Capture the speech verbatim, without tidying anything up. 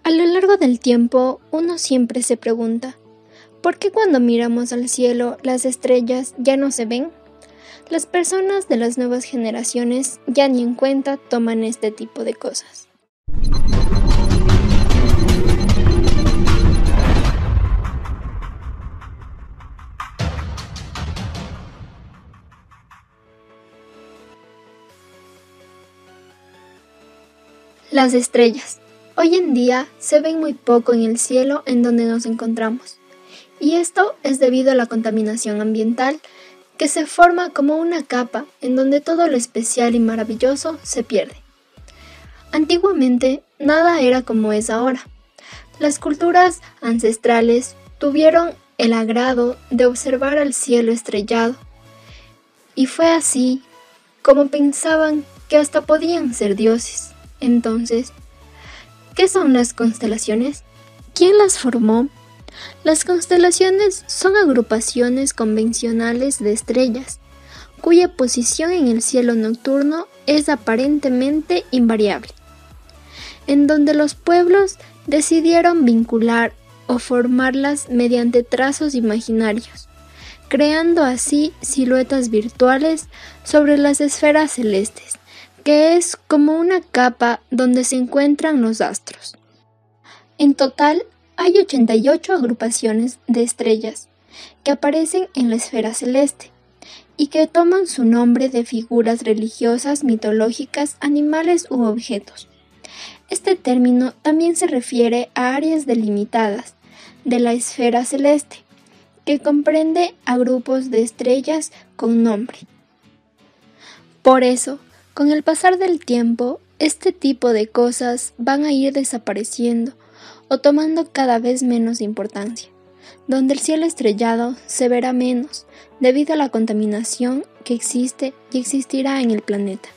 A lo largo del tiempo, uno siempre se pregunta, ¿por qué cuando miramos al cielo las estrellas ya no se ven? Las personas de las nuevas generaciones ya ni en cuenta toman este tipo de cosas. Las estrellas. Hoy en día se ven muy poco en el cielo en donde nos encontramos, y esto es debido a la contaminación ambiental que se forma como una capa en donde todo lo especial y maravilloso se pierde. Antiguamente nada era como es ahora. Las culturas ancestrales tuvieron el agrado de observar al cielo estrellado, y fue así como pensaban que hasta podían ser dioses. Entonces, ¿qué son las constelaciones? ¿Quién las formó? Las constelaciones son agrupaciones convencionales de estrellas, cuya posición en el cielo nocturno es aparentemente invariable, en donde los pueblos decidieron vincular o formarlas mediante trazos imaginarios, creando así siluetas virtuales sobre las esferas celestes, que es como una capa donde se encuentran los astros. En total, hay ochenta y ocho agrupaciones de estrellas que aparecen en la esfera celeste y que toman su nombre de figuras religiosas, mitológicas, animales u objetos. Este término también se refiere a áreas delimitadas de la esfera celeste, que comprende a grupos de estrellas con nombre. Por eso, con el pasar del tiempo, este tipo de cosas van a ir desapareciendo o tomando cada vez menos importancia, donde el cielo estrellado se verá menos debido a la contaminación que existe y existirá en el planeta.